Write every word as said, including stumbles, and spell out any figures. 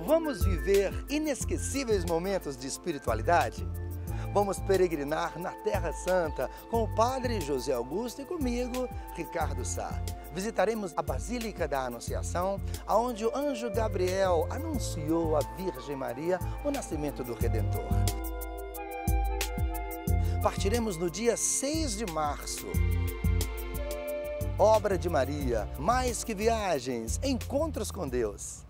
Vamos viver inesquecíveis momentos de espiritualidade? Vamos peregrinar na Terra Santa com o Padre José Augusto e comigo, Ricardo Sá. Visitaremos a Basílica da Anunciação, onde o anjo Gabriel anunciou à Virgem Maria o nascimento do Redentor. Partiremos no dia seis de março. Obra de Maria, mais que viagens, encontros com Deus.